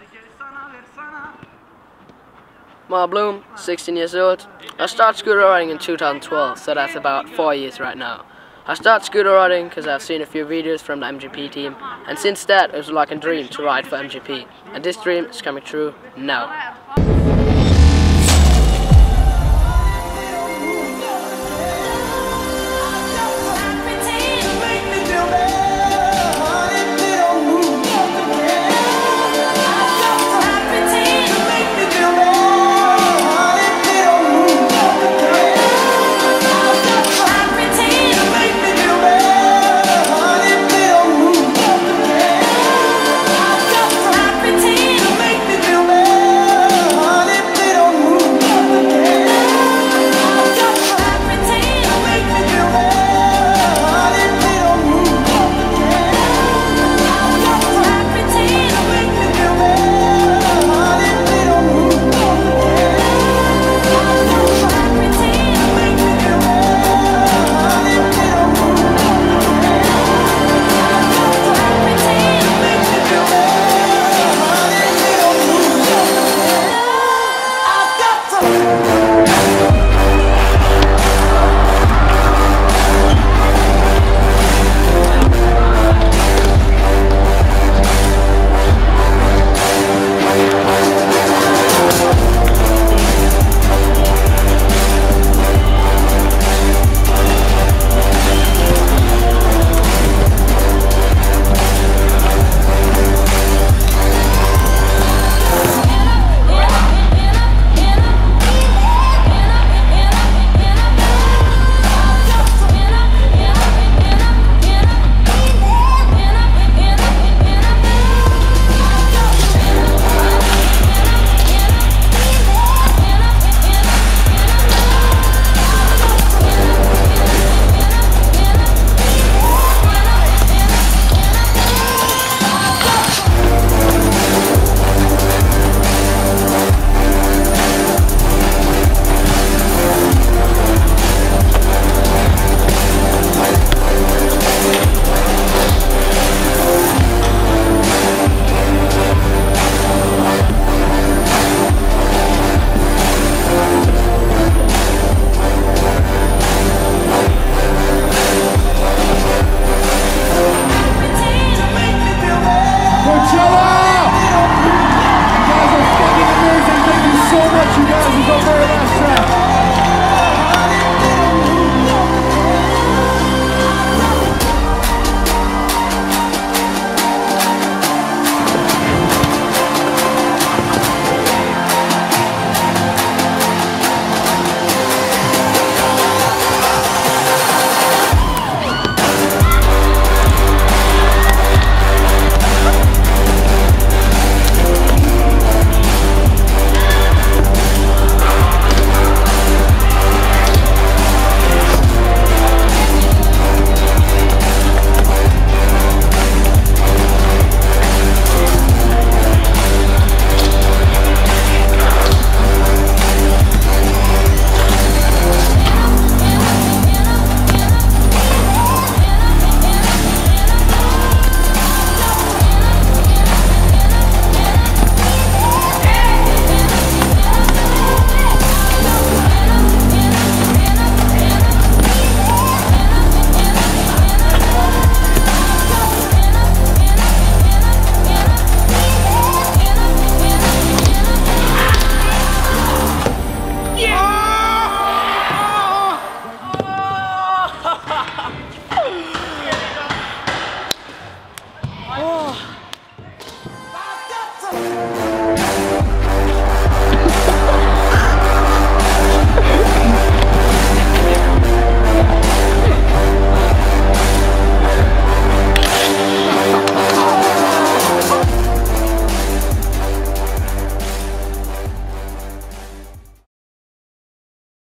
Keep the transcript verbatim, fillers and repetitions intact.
Malte Blum, sixteen years old. I started scooter riding in two thousand twelve, so that's about four years right now. I started scooter riding because I've seen a few videos from the M G P team, and since that it was like a dream to ride for M G P, and this dream is coming true now.